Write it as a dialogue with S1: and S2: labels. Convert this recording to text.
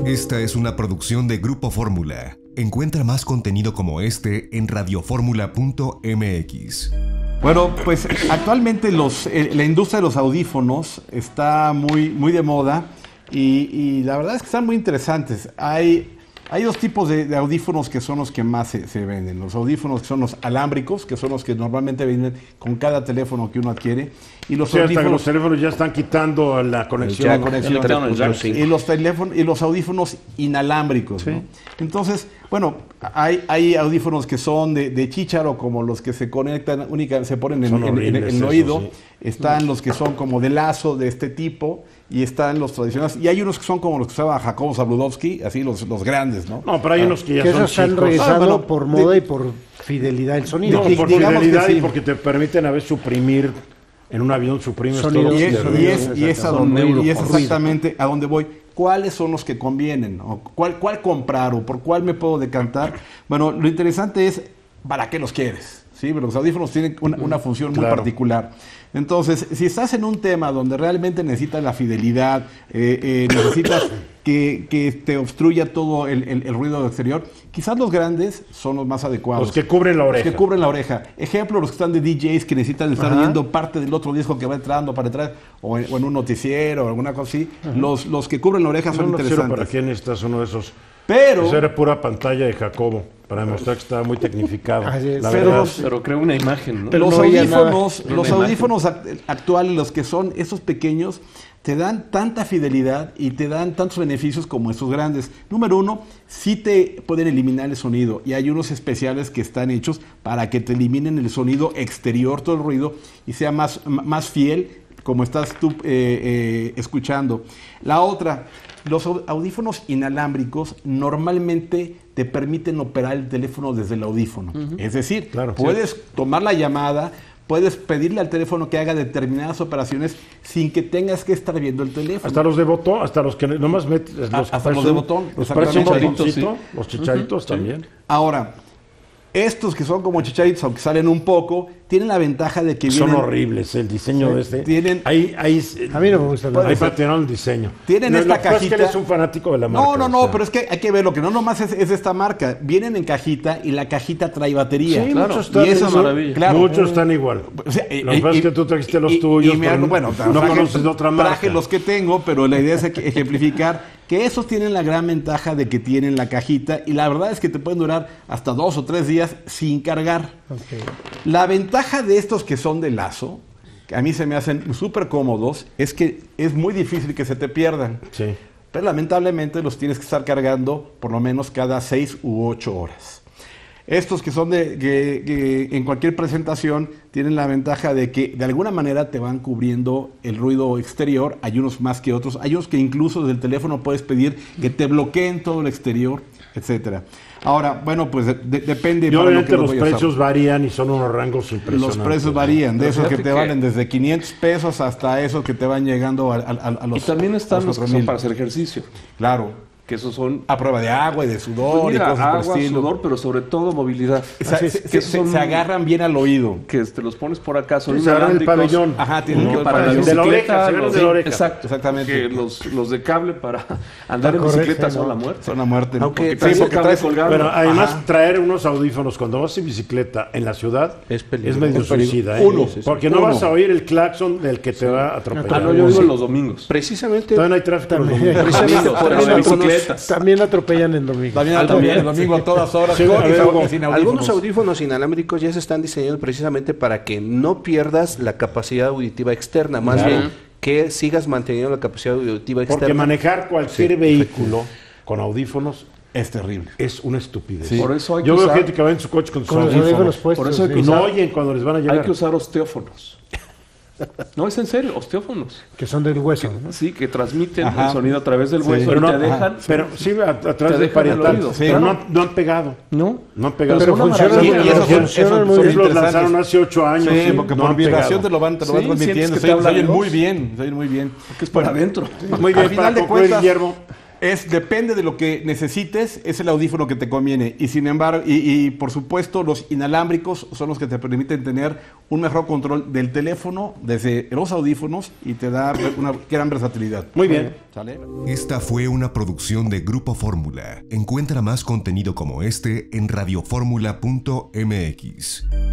S1: Esta es una producción de Grupo Fórmula. Encuentra más contenido como este en radioformula.mx.
S2: Bueno, pues actualmente la industria de los audífonos está muy de moda y la verdad es que están muy interesantes. Hay dos tipos de audífonos que son los que más se venden. Los audífonos que son los alámbricos, que son los que normalmente vienen con cada teléfono que uno adquiere. Y los audífonos,
S3: los teléfonos ya están quitando la conexión.
S2: Y los audífonos inalámbricos, ¿sí? ¿No? Entonces, bueno, hay audífonos que son de chícharo, como los que se conectan, se ponen en el oído. Sí. Están los que son como de lazo, de este tipo. Y están los tradicionales. Y hay unos que son como los que usaba Jacobo Zabludovsky, así los grandes, ¿no?
S3: No, pero hay unos que ya son
S4: esos han regresado por moda y por fidelidad del sonido.
S3: No, por fidelidad y porque te permiten a veces suprimir, en un avión suprimes
S2: sonido. Y es exactamente a donde voy. ¿Cuáles son los que convienen? ¿O cuál comprar? ¿O por cuál me puedo decantar? Bueno, lo interesante es, ¿para qué los quieres? ¿Sí? Pero los audífonos tienen una función muy particular. Entonces, si estás en un tema donde realmente necesitas la fidelidad, necesitas que te obstruya todo el ruido exterior, quizás los grandes son los más adecuados.
S3: Los que cubren la oreja.
S2: Los que cubren la oreja. Ejemplo, los que están de DJs que necesitan estar viendo parte del otro disco que va entrando para detrás, o en un noticiero o alguna cosa así. Los que cubren la oreja son interesantes.
S3: ¿Para qué necesitas uno de esos?
S2: Pero
S3: esa era pura pantalla de Jacobo, para demostrar que estaba muy tecnificado.
S5: Pero creo una imagen, ¿no?
S2: Los audífonos actuales, los que son esos pequeños, te dan tanta fidelidad y te dan tantos beneficios como estos grandes. Número uno, sí te pueden eliminar el sonido, y hay unos especiales que están hechos para que te eliminen el sonido exterior, todo el ruido, y sea más fiel como estás tú escuchando. La otra, los audífonos inalámbricos normalmente te permiten operar el teléfono desde el audífono. Es decir, puedes tomar la llamada, puedes pedirle al teléfono que haga determinadas operaciones sin que tengas que estar viendo el teléfono.
S3: Hasta los de botón, hasta los que nomás metes...
S2: Hasta los de botón.
S3: Los chicharitos, ¿sí? Los chicharitos también.
S2: Ahora, estos que son como chicharitos, aunque salen un poco, tienen la ventaja de que
S3: son horribles, el diseño de este. A mí
S4: no me gusta nada.
S3: Ahí patearon el diseño.
S2: Tienen esta cajita.
S3: Es que eres un fanático de la marca.
S2: No, pero es que hay que verlo, que no nomás es de esta marca. Vienen en cajita y la cajita trae batería.
S3: Sí, claro. Muchos están, y eso es maravilla. Claro. Muchos están igual. O sea, lo que pasa es que tú trajiste los tuyos.
S2: No
S3: conoces de otra marca.
S2: Traje los que tengo, pero la idea es ejemplificar que esos tienen la gran ventaja de que tienen la cajita, y la verdad es que te pueden durar hasta 2 o 3 días sin cargar. Okay. La ventaja de estos que son de lazo, que a mí se me hacen súper cómodos, es que es muy difícil que se te pierdan.
S3: Sí.
S2: Pero lamentablemente los tienes que estar cargando por lo menos cada 6 u 8 horas. Estos que son que en cualquier presentación tienen la ventaja de que de alguna manera te van cubriendo el ruido exterior. Hay unos más que otros. Hay unos que incluso desde el teléfono puedes pedir que te bloqueen todo el exterior, etcétera. Ahora, bueno, pues depende.
S3: Obviamente los precios varían y son unos rangos impresionantes.
S2: Los precios varían, de esos que te valen desde 500 pesos hasta esos que te van llegando a los...
S5: Y también están los que son para hacer ejercicio.
S2: Claro.
S5: Que esos son
S2: a prueba de agua y de sudor, pues mira,
S5: y cosas por estilo. Sudor, pero sobre todo movilidad.
S2: Se agarran bien al oído.
S5: Que te los pones por acá, son
S3: se agarran el pabellón.
S2: Ajá, tienen que
S5: para la bicicleta,
S3: de la oreja, se agarran de la oreja.
S2: Exactamente.
S5: Que los de cable para andar en bicicleta son la muerte.
S2: Son la muerte.
S5: Aunque traes colgado.
S3: Pero además traer unos audífonos cuando vas en bicicleta en la ciudad es medio suicida. Porque no vas a oír el claxon del que te va a atropellar.
S5: Yo digo los domingos.
S4: Precisamente.
S3: Todavía no hay tráfico los domingos.
S4: Precisamente por la bicicleta. También atropellan el domingo.
S2: También el domingo a todas horas.
S6: Algunos audífonos inalámbricos ya se están diseñados precisamente para que no pierdas la capacidad auditiva externa, más bien que sigas manteniendo la capacidad auditiva externa.
S3: Porque manejar cualquier vehículo con audífonos
S2: es terrible.
S3: Es una estupidez.
S5: Sí. Por eso
S3: yo veo gente que va en su coche con sus audífonos
S4: puestos.
S5: Por eso hay que
S3: no oyen cuando les van a llegar.
S5: Hay que usar osteófonos. No, es en serio, osteófonos.
S4: Que son del hueso, ¿no?
S5: Sí, que transmiten el sonido a través del hueso,
S3: pero
S5: y te dejan...
S3: Pero sí, a través del parietal. Pero no han pegado.
S5: No
S3: han pegado.
S4: Pero funcionan muy bien.
S3: Los lanzaron hace 8 años.
S2: Sí, porque por vibración te lo van transmitiendo. Se oyen muy bien.
S5: Porque es para adentro.
S3: Muy bien,
S2: al final de cuentas,
S3: Guillermo,
S2: Depende de lo que necesites, es el audífono que te conviene. Y sin embargo, y por supuesto, los inalámbricos son los que te permiten tener un mejor control del teléfono desde los audífonos y te da una gran versatilidad.
S3: Muy bien.
S2: ¿Sale?
S1: Esta fue una producción de Grupo Fórmula. Encuentra más contenido como este en radioformula.mx.